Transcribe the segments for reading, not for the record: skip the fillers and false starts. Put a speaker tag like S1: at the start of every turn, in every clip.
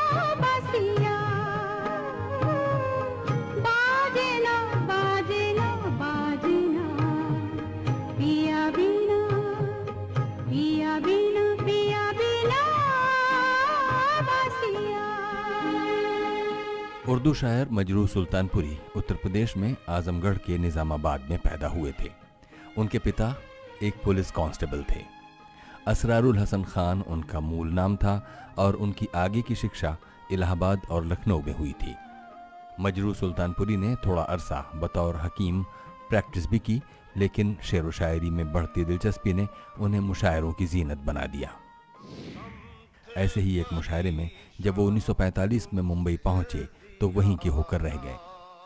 S1: बासिया बाजना बाजना बाजना पिया बिना पिया बिना पिया बिना बासिया।
S2: उर्दू शायर मजरूह सुल्तानपुरी उत्तर प्रदेश में आजमगढ़ के निजामाबाद में पैदा हुए थे। उनके पिता एक पुलिस कांस्टेबल थे। असरारुल हसन खान उनका मूल नाम था और उनकी आगे की शिक्षा इलाहाबाद और लखनऊ में हुई थी। मजरूह सुल्तानपुरी ने थोड़ा अरसा बतौर हकीम प्रैक्टिस भी की, लेकिन शेर व शायरी में बढ़ती दिलचस्पी ने उन्हें मुशायरों की जीनत बना दिया। ऐसे ही एक मुशायरे में जब वो 1945 में मुंबई पहुंचे तो वहीं के होकर रह गए।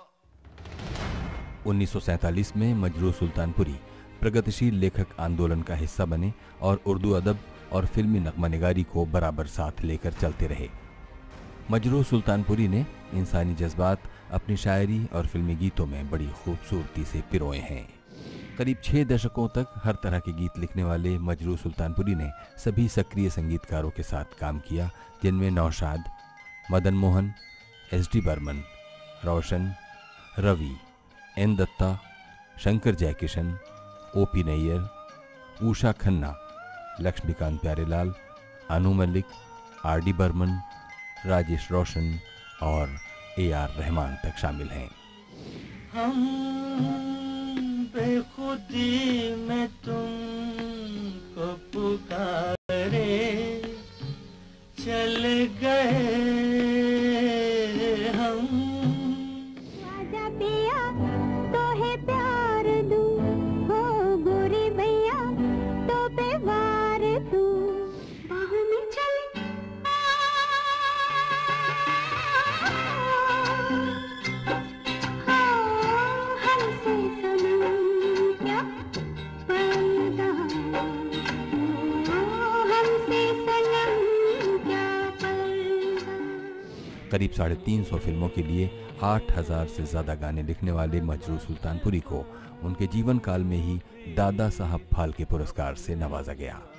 S2: 1947 में मजरूह सुल्तानपुरी प्रगतिशील लेखक आंदोलन का हिस्सा बने और उर्दू अदब और फिल्मी नगमानिगारी को बराबर साथ लेकर चलते रहे। मजरूह सुल्तानपुरी ने इंसानी जज्बात अपनी शायरी और फिल्मी गीतों में बड़ी खूबसूरती से पिरोए हैं। करीब 6 दशकों तक हर तरह के गीत लिखने वाले मजरूह सुल्तानपुरी ने सभी सक्रिय संगीतकारों के साथ काम किया, जिनमें Naushad, Madan Mohan, S D. Burman, Roshan, Ravi, N Datta, Shankar Jaikishan, O P. Nayyar, Usha Khanna, Laxmikant Pyarelal, Anu Malik, R D. Burman, Rajesh Roshan और ए.आर. रहमान तक शामिल हैं।
S3: हम बेखुदी में तुमको पुकारे चल गए हम।
S1: आजा पिया तो है प्यार दूं, हो गोरी भैया तो पे वार दूं, बाहों में चल हमसे सनम क्या पर्दा, हमसे सनम क्या पर्दा।
S2: करीब 350 फिल्मों के लिए 8000 से ज्यादा गाने लिखने वाले मजरूह सुल्तानपुरी को उनके जीवन काल में ही दादा साहब फाल्के पुरस्कार से नवाजा गया।